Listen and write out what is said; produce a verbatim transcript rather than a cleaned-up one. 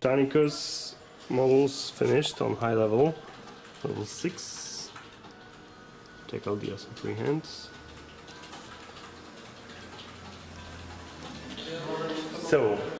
Titanicus models finished on high level, level six. Take out the awesome free hands. So